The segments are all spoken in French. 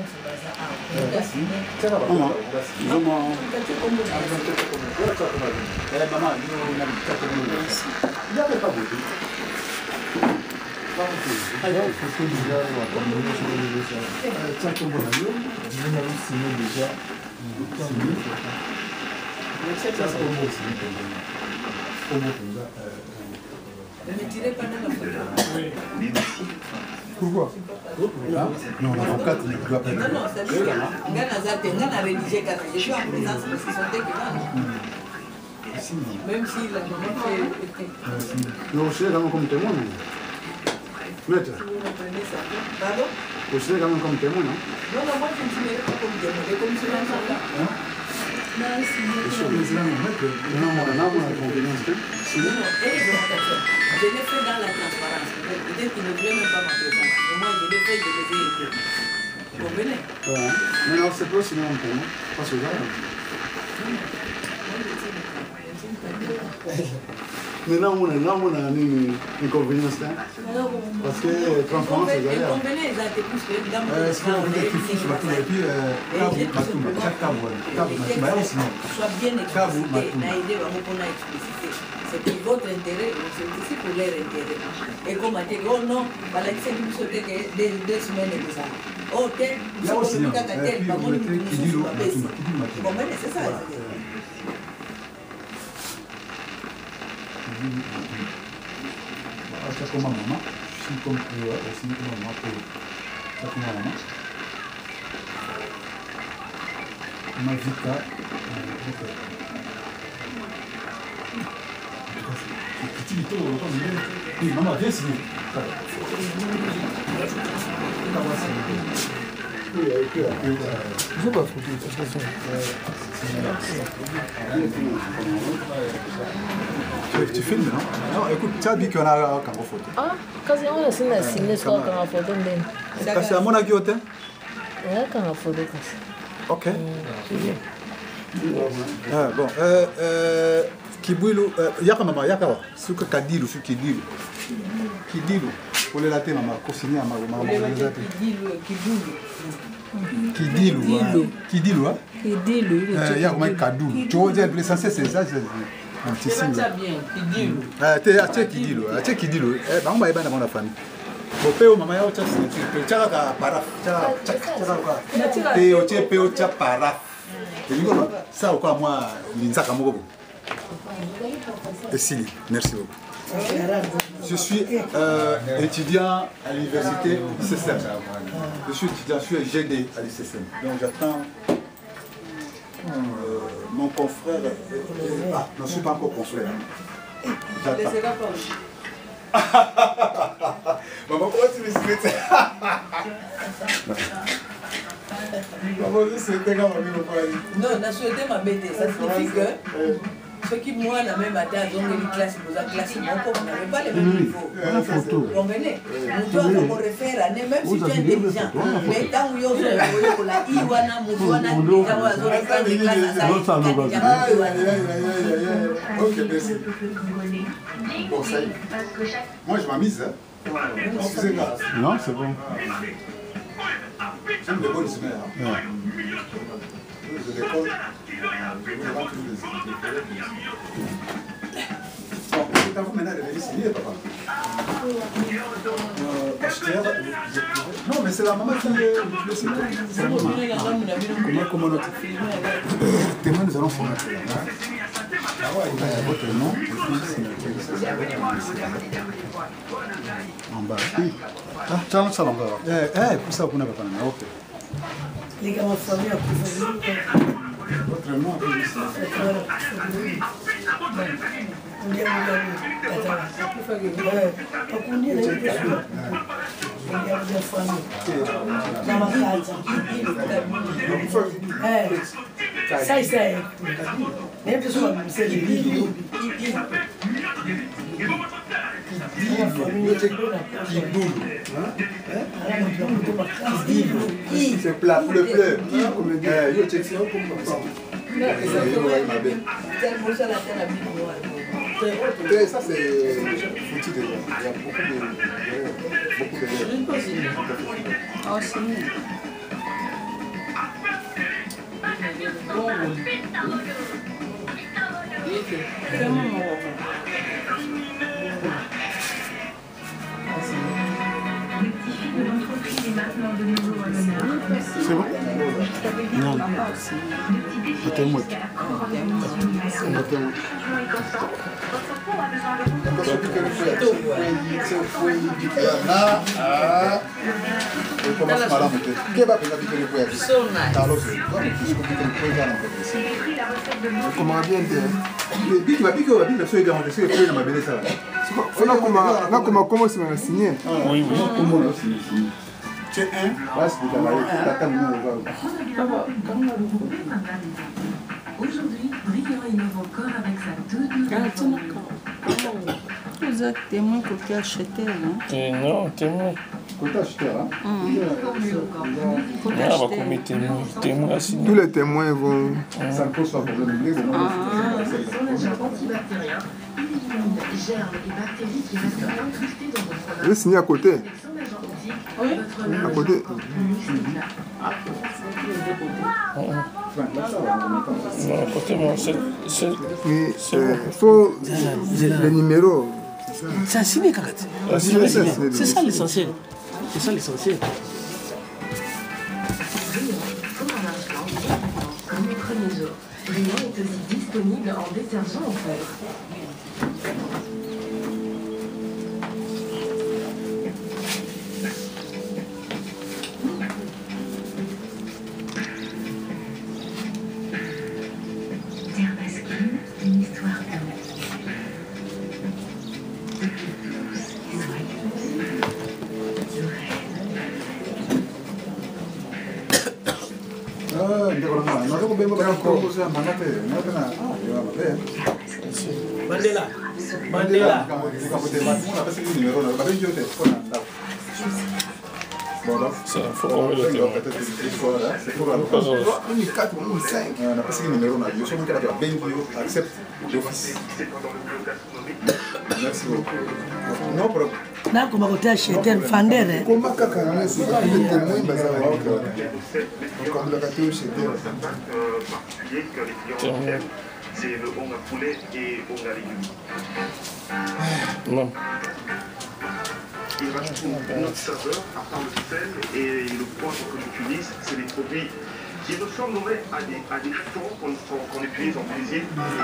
Pourquoi? Non, l'avocat ne doit pas être. Non, c'est-à-dire que Ghana a rédigé Ghana. Je suis en présence parce qu'ils sont témoins. Même si la maman fait. Non, je suis quand même comme témoin. Maître. Pardon? Je suis quand même comme témoin, non? Non, moi je ne suis pas comme témoin. Les commissionnaires sont là. Je suis président, maître. Non, on a convenance. Je l'ai fait dans la transparence. Peut-être qu'ils ne voulaient même pas ma présence. Mais moi, je l'ai fait, je les ai écrits. Vous venez? Mais non, c'est pas sinon un témoin. Pas ce genre. Maintenant, on a une inconvénience. Parce que transparence, c'est derrière. Convenez, ils ont été plus les dames. Est-ce qu'on peut être plus sur la tour et puis soit bien explicité, c'est pour votre intérêt, c'est aussi pour leur intérêt. Et comme on dit, oh non, voilà, c'est une chose que 2 semaines et ça. Oh, tel, vous savez, c'est ça. C'est comme maman, je suis comme aussi comme maman pour ça comme maman. Ma vita, petit tout, oui, maman viens ici. Oui, avec eux. Je sais pas trop de toute façon. Tu filmes, non? Non, écoute, tu as dit qu'on a un photo. Ah, quand on a signé ça, on a photo. C'est à mon avis, ouais, quand on a photo. Ok. Bon, Kibuilu, yaka mama, yaka wa, suka kadilu, su kidilu. Kidilu, pour les latés, maman, cossigner à ma maman. Kidilu, Kidilu, hein? Kidilu, y'a comme un kadou. Tu vois, l'essentiel, c'est ça, c'est. Tu sais bien, Kidilu. Kidilu, Kidilu. On va y aller dans la famille. Au péo, maman, y'a autre chose. Tu as la paraf. Péo, tu as paraf. Ça, au cas, moi, l'insaka mogo. Et si, merci beaucoup. Je suis étudiant à l'université ICSM. Je suis étudiant, je suis GD à l'ICSM. Donc j'attends mon confrère. Ah, je ne suis pas encore confrère. J'attends. Maman, pourquoi tu me souhaites? Maman, je souhaitais quand même. Non, on a souhaité ma bête. Ça signifie que ceux qui, moi, la même matin, ont une classe, vous avez classé mon corps, on n'avait pas les mêmes niveaux. Vous comprenez? Nous devons refaire année, même si tu es intelligent. Mais tant que vous avez pour la Iwana, Moudouana, vous avez fait des classes à ça. Ok, merci. Bon, ça y est. Moi, je m'amuse, hein. Excusez-moi. Non, c'est bon. C'est une bonne semaine. Ouais. Je décolle. Bon, c'est à vous maintenant de venir signer, papa. Non, mais c'est la maman qui le signe. C'est la maman. Comment notre témoin, nous allons signer. Votre nom, en bas. Ah, tu as un salon là. Pour ça, vous n'avez pas. Ok. Les gars, on famille a plus Votre nom, sai nem pessoa não sei c'est plat, le bleu. Ça c'est foutu de. Il y a beaucoup de. Oh, c'est C'est bon? Non. Attends-moi. Aujourd'hui, Briand innove encore avec sa toute nouvelle. Vous êtes témoin côté acheteur, non? Non, témoin. Côté acheteur, hein? Tous les témoins vont. Ça ne pose pas de problème. Son agent antibactérien élimine germes et bactéries qui restent incrustés dans votre main. Je vais signer à côté. Avec son agent optique, votre main À côté. Non, côté moi, c'est... Oui, il faut les numéros. C'est un signé, Kakati. C'est ça l'essentiel. C'est ça l'essentiel. Comme les premiers jours, Briand est aussi disponible en détergent en feuille. Dermaskin, une histoire d'amour. Mandela. Mandela. Ça, faut qu'on mette le témoin. Merci beaucoup. Non, pour Na kuma kote acheter Fandere. Comment kakana c'est les témoins bazar. Comme la catégorie chez c'est le on à poulet et on à légumes. Non. Il rajoute une autre saveur à part le sel et le poivre que j'utilise, c'est des produits qui ressembleraient à des faux qu'on utilise en cuisine.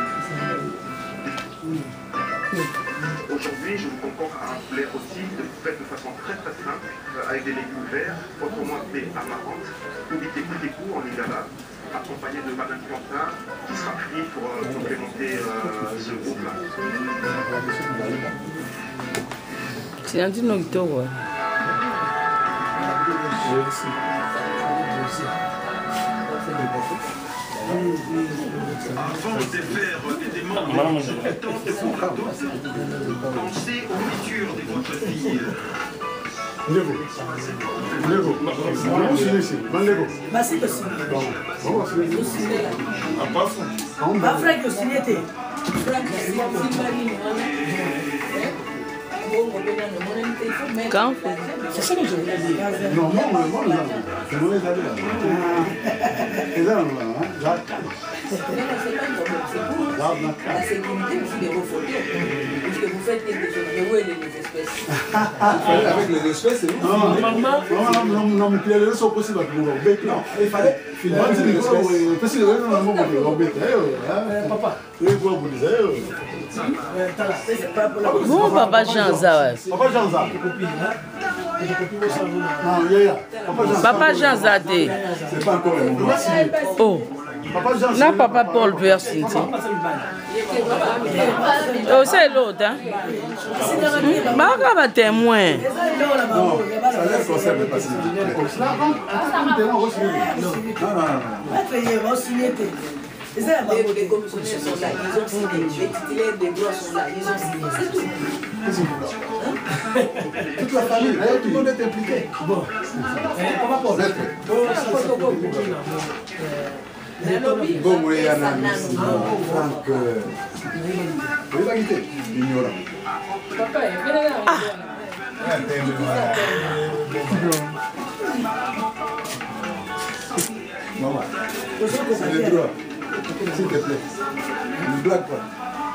Aujourd'hui, je vous concocte un poulet rôti fait de façon très très simple avec des légumes verts, autrement appelés amarantes, ou biteku en lingala, accompagné de banane plantain qui sera frit pour complémenter ce beau plat. C'est un petit nocturne, ouais. Avant de faire des demandes exorbitantes pour la dose, pensez aux features de votre fille. Lego. Vamos ici. Lego. Mas sim, você. Vamos Mas Frank, eu signé. Quand on fait C'est ça que je voulais dire. Non, non, c'est mauvais d'aller là. Et là, là, C'est pas une problème, la sécurité aussi de vos photos. Puisque vous faites quelque chose, mais où est les espèces? avec les espèces, c'est bon. Non, mais les espèces sont possibles à trouver. Non, il fallait filmer les espèces. Parce que les espèces papa, Bon, papa Jean Zah. Papa Jean Zah. Papa Jean Zadé. C'est pas encore un moment. Oh. Là, papa Paul Versinti. Oh, c'est l'autre, hein? Bah, on va témoin. Non, ça laisse le concept de passer. Les commissionnaires sont là, ils ont signé. Les titulaires des droits sont là, ils ont signé. C'est tout. Toute la famille, tout le monde est impliqué. Bon. Papa Paul. Bon, oui, il y a un Franck. Il va quitter. Ignorant. Maman, c'est les droits. S'il te plaît. Ne blague pas.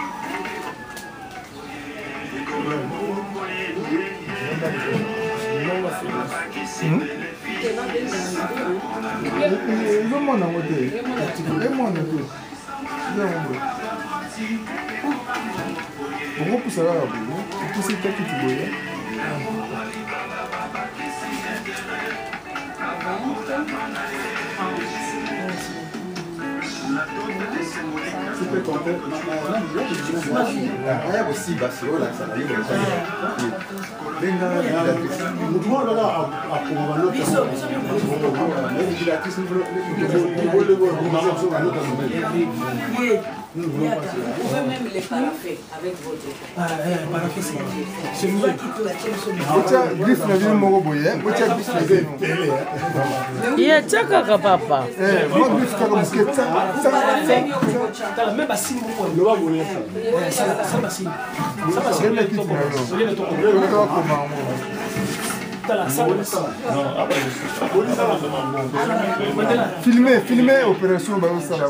Vous pouvez même les paraffer avec votre... Paraffer, c'est mieux. Yeah, tchaka papa. Même bassin, Filmez opération Simba.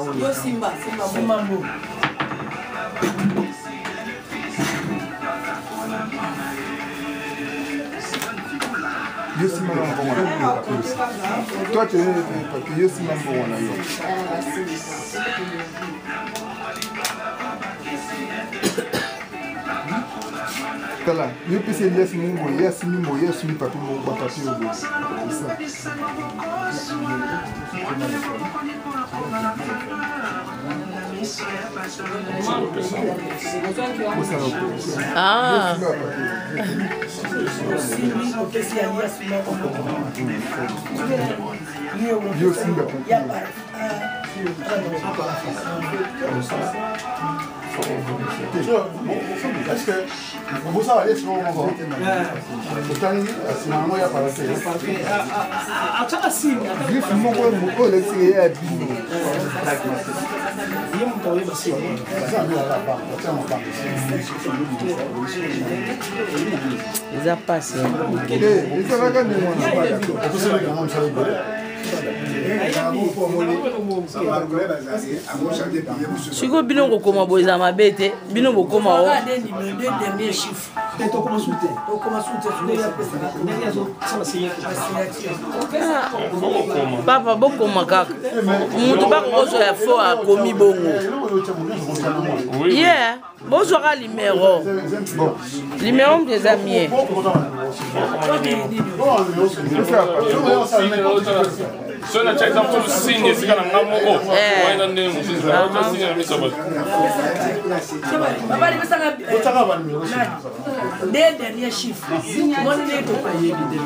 Toi tu es Simba Tala, yo pese yes mungo, yes mimo, yes mi papi mo papi obo. Ah. Yo Simba. Est-ce que vous savez ce qu'on va voir? Ils ont passé. Siko bino kokoma boza mabete bino bokoma o dernier chiffre papa bokoma kaka mutu bakokoso ya fo akomi bongo yeah bozwaka limero mpeza mie So na check up to senior sika na ngamoko. Why not name just senior mi sabat. Baba ni besanga des derniers chiffres. Mon ne to pas yebi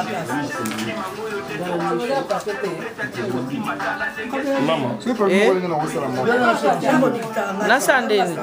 Mama. na sandeni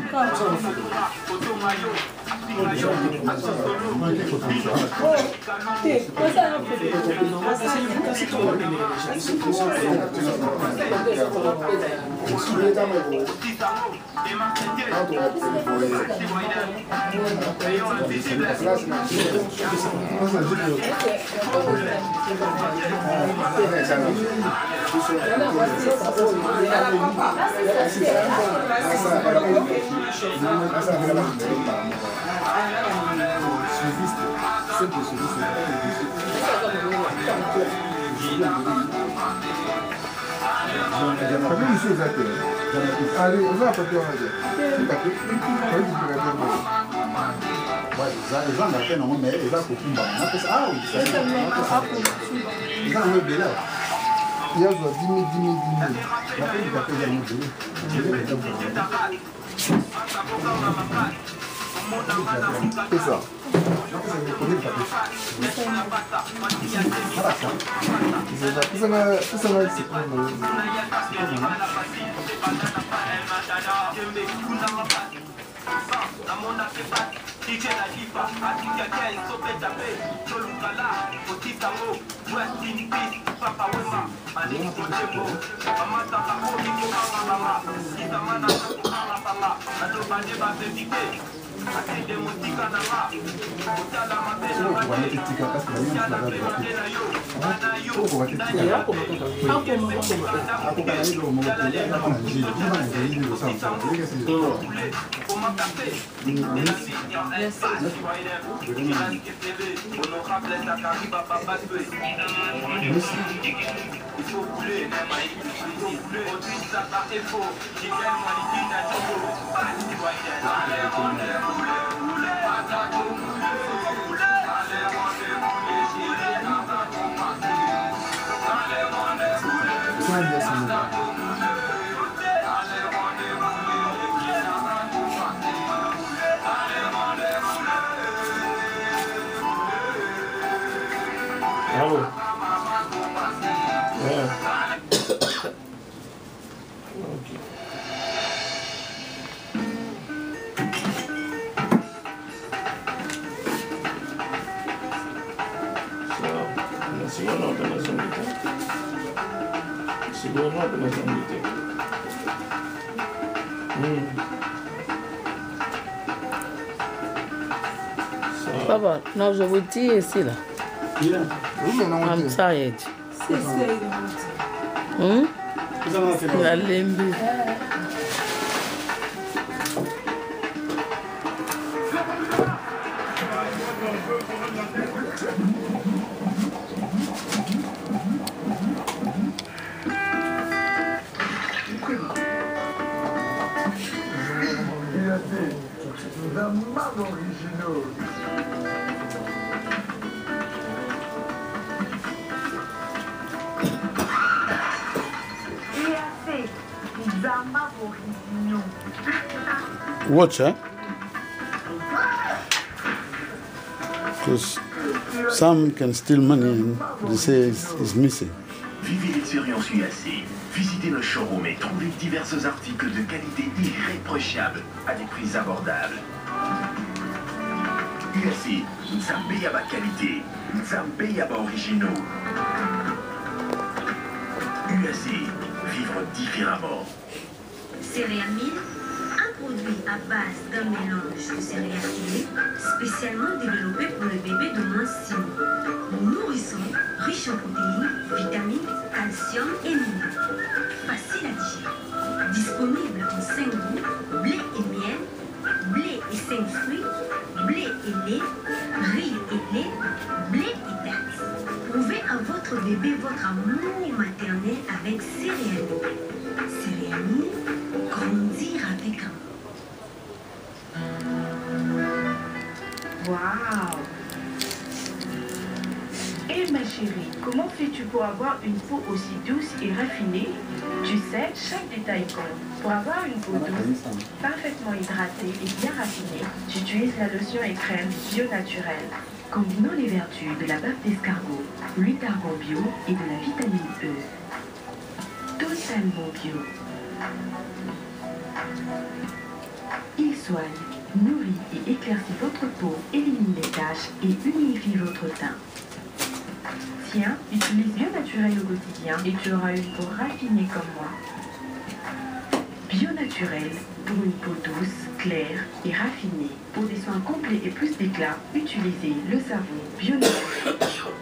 C'est ça. Bravo. Yeah. Okay. Siguro na sa dito. Siguro na sa dito. Papa, now je vous dis ici là. I'm tired. La lembi. Watch, huh? Because some can steal money and they say it's missing. Vivez l'expérience UAC. Visitez nos showrooms et trouvez divers articles de qualité irréprochable à des prix abordables. UAC, Nzambe Yaba qualité, Nzambe Yaba originaux. UAC, vivre différemment. Céréamine, un produit à base d'un mélange de céréales fumées spécialement développé pour le bébé de moins 6 mois. Nourrissant, riche en protéines, vitamines, calcium et minéraux. Facile à digérer. Disponible en 5 goûts, blé et miel, blé et 5 fruits, blé et lait, riz et lait, blé et dattes. Prouvez à votre bébé votre amour maternel avec Céréamine. Céréamine, grandir avec amour. Waouh! Et ma chérie, comment fais-tu pour avoir une peau aussi douce et raffinée? Tu sais, chaque détail compte. Pour avoir une peau douce, parfaitement hydratée et bien raffinée, tu utilises la lotion et crème bio naturelle, combinant les vertus de la bave d'escargot, l'huile d'argan bio et de la vitamine E. Totalement bio. Il soigne, nourrit et éclaircit votre peau, élimine les taches et unifie votre teint. Tiens, utilise Bio Naturel au quotidien et tu auras une peau raffinée comme moi. Bio Naturel, pour une peau douce, claire et raffinée. Pour des soins complets et plus d'éclat, utilisez le savon Bio Naturel.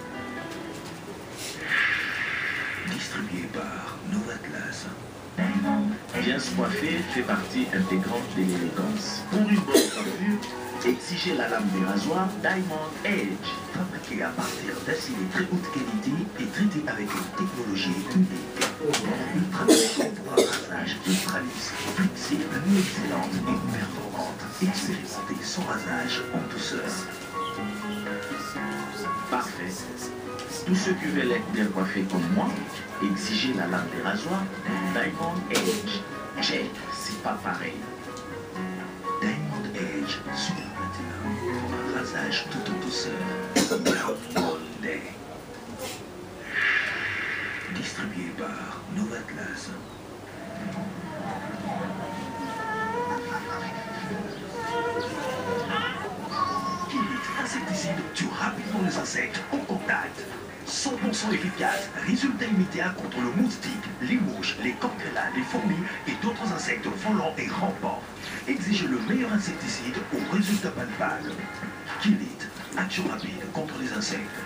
Distribué par Novatlas. Bien se coiffer fait partie intégrante de l'élégance. Pour une bonne coiffure, exigez la lame de rasoir Diamond Edge, fabriquée à partir d'acier de très haute qualité et traité avec une technologie unique. Ultra puissant pour un rasage ultra lisse, flexible, excellente et performante. Expérimentée sans rasage en douceur. Parfait. Tous ceux qui veulent être bien coiffés comme moi, exigez la lame des rasoirs Diamond Edge. Check, c'est pas pareil. Diamond Edge sur le platinum. Un rasage tout en douceur. All day. Distribué par Novatlas. Insecticide tue rapidement les insectes en contact. 100% efficace. Résultat immédiat contre le moustique, les mouches, les coquelins, les fourmis et d'autres insectes volants et rampants. Exigez le meilleur insecticide au résultat palpable. Killit, action rapide contre les insectes.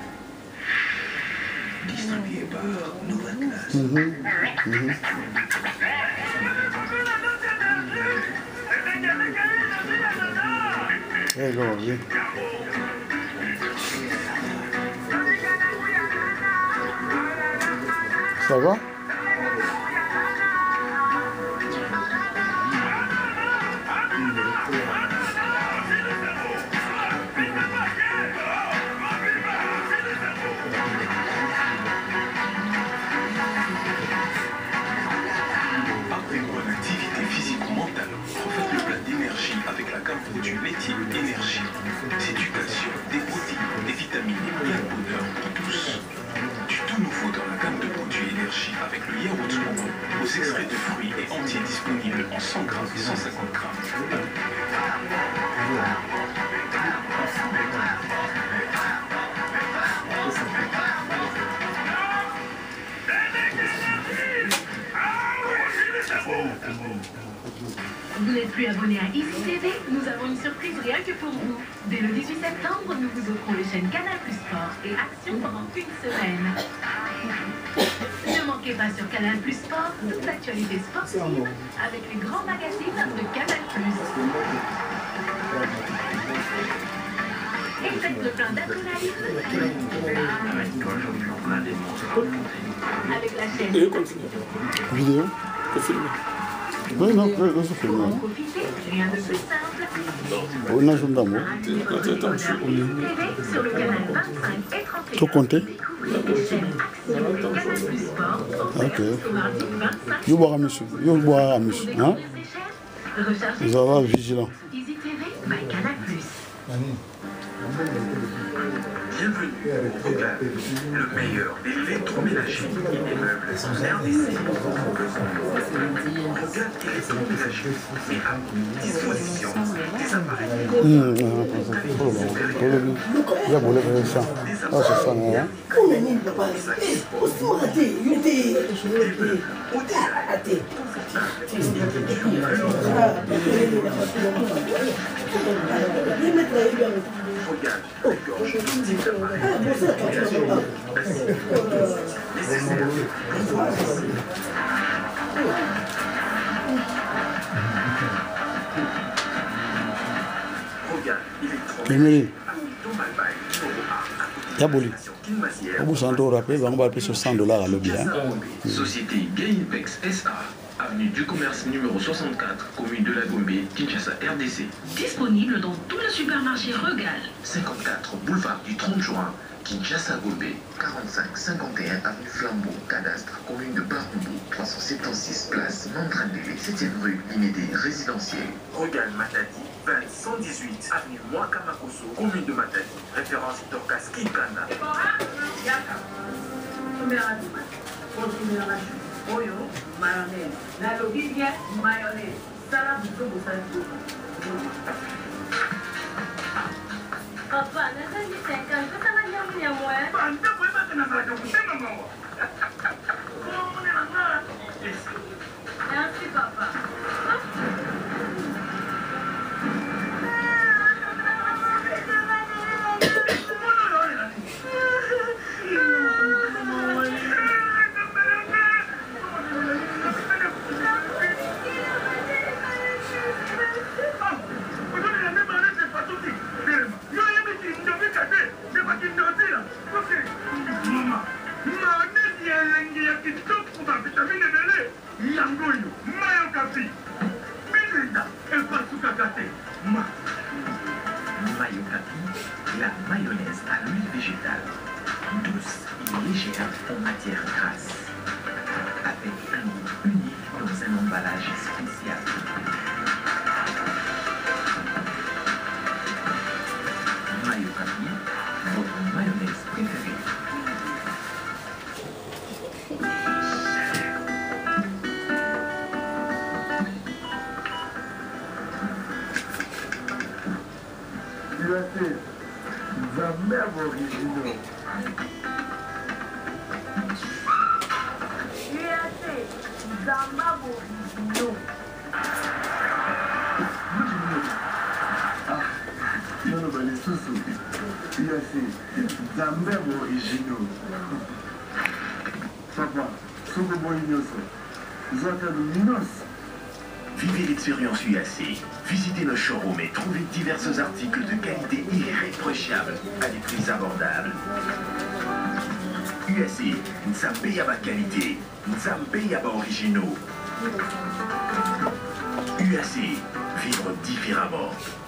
Distribué par Novaclass. Ça va? Partez-vous en activité physique ou mentale. Refaites le plein d'énergie avec la gamme produit laitier Énergie. C'est du calcium, des protéines, des vitamines et plein de bonheur pour tous. Du tout nouveau dans la gamme de produits Énergie avec le yaourt Momo aux extraits de fruits et entiers disponibles en 100 grammes et 150 grammes. Vous n'êtes plus abonné à Easy TV? Nous avons une surprise rien que pour vous. Dès le 18 septembre, nous vous offrons les chaînes Canal+ Sport et Action pendant une semaine. Ne manquez pas sur Canal+ Sport toute l'actualité sportive avec les grands magazines de Canal+. Et faites le plein d'adrénaline avec la chaîne Vidéo? Oui, non, oui, c'est fait. pour en profiter, rien de plus simple. On a joué d'amour. Sur le canal 25 et 31. Tout compté? Découvrez les chaînes Action et Canal+ Sport Ok. au mardi 25. Yo boire à monsieur. Yo boire à monsieur. Hein? Rechargez Vous allez être vigilant. Easy TV by Canal+. Bienvenue au Rogal, le meilleur électroménager et meubles en RDC. Rogal électroménager met à disposition des appareils. Il y a beaucoup de ça. Ah, c'est ça, non? Rogal regorge de types d'appareils nécessaires pour Rogal électroménager. Yaboli. Au centre rappel, on va payer sur $100 à l'objet. Société Gainpex SA, avenue du commerce numéro 64, commune de la Gombe, Kinshasa, RDC. Disponible dans tous les supermarchés Regal. 54 boulevard du 30 juin, Kinshasa, Gombe. 45-51 avenue Flambeau, cadastre, commune de Barumbu. 376 place Mandrandélé, 7e rue, Limédé, résidentiel. Rogal Matadi, 118 avenue Mwakamakoso, commune de Matadi. Référence Dorcas Kinkanda. Oyo, mayonnaise. La logique bien, mayonnaise. Salade de salade. Papa, nasa di 50, ko sama niya mo niya mo eh. Banda ko ba ka nasa ka mo mo? Merci, papa. La mayonnaise à l'huile végétale, douce et légère en matière grasse, avec un goût unique dans un emballage spécial. Mayo Capi, votre mayonnaise préférée. Jamais originaux. Vivez l'expérience UAC. Visitez nos showrooms et trouvez divers articles de qualité irréprochable à des prix abordables. UAC, Nzambe Yaba qualité, Nzambe Yaba originaux. UAC, vivre différemment.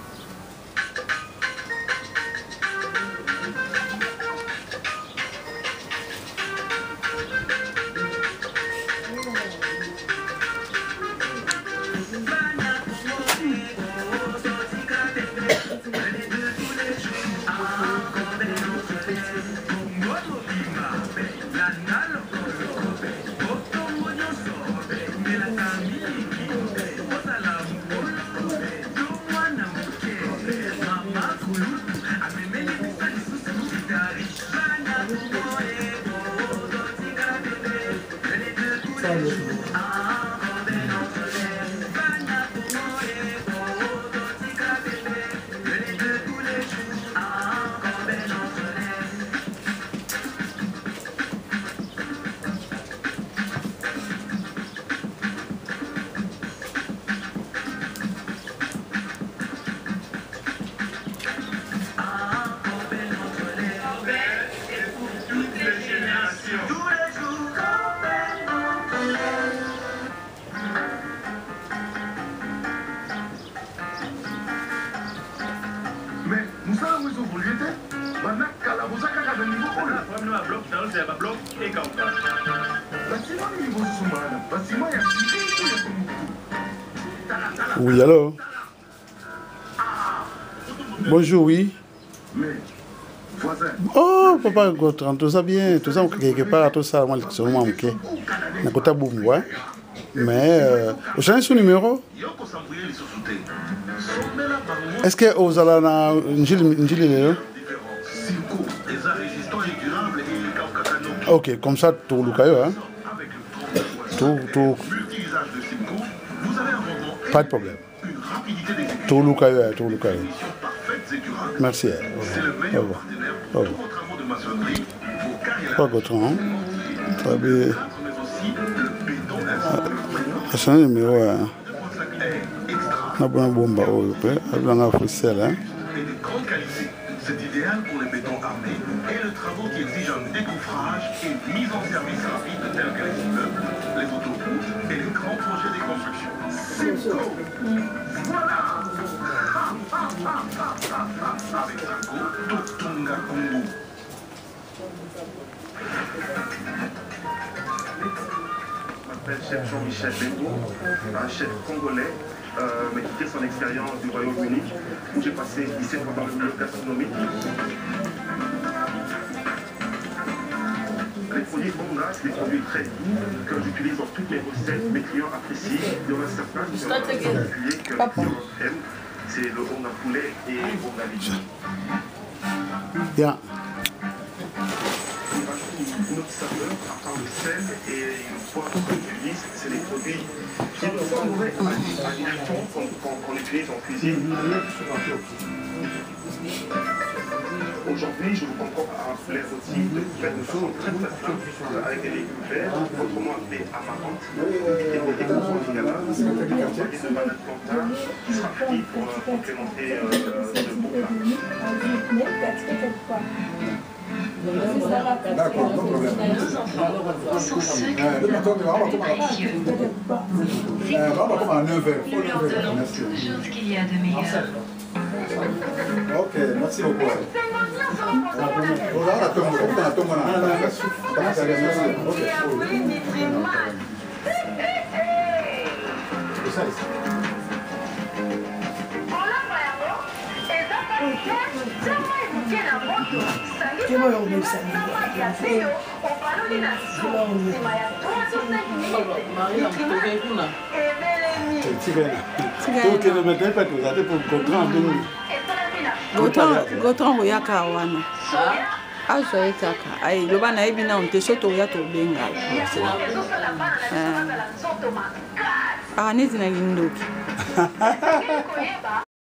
Oui, alors? Bonjour, oui. Oh, papa, tout ça bien, tout ça, quelque part, tout ça, moi, c'est vraiment ok. Mais quand tu as besoin, mais, vous avez son numéro? Est-ce que vous avez un gilet? Ok, comme ça, tout le cas, hein? Tout. Pas de problème. Tout le cas, tout le cas. Merci. Au revoir. Au revoir. Pas votre nom. C'est un numéro. On a un bombe à eau. On a un frisson. C'est idéal pour les bétons armés et le travaux qui exigent un décoffrage et mise en service rapide tels que les immeubles, les autoroutes et les grands projets de construction. Simco, voilà. Avec Simco, Totonga Congo. Je m'appelle chef Jean-Michel Bengo, un chef congolais. Mais quitter son expérience du Royaume-Uni, où j'ai passé 17 ans dans le milieu gastronomique. Les produits Bonga, c'est des produits très doux que j'utilise dans toutes mes recettes. Mes clients apprécient. Il y en a certains qui sont particuliers que les clients aiment. C'est le Bonga poulet et le Bonga légumes. Bien. Une autre saveur, à part le sel et une poivre qu'on utilise, c'est des produits qui ressembleraient à du thon qu'on utilise en cuisine. Aujourd'hui, je vous propose un poulet rôti fait de façon très simple, avec des légumes verts, autrement appelés amarantes, et des légumes en lingala, accompagnés de banane plantain, qui sera frit pour complémenter le bon plat. D'accord, non problème. Sans ce que précieux. Nous leur donnons toujours ce qu'il y a de meilleur. Ok, merci beaucoup. Goton oyaka wana. azwa ye kaka ayi loba nayebi na on te so toya tobenga neti nalingi ndoki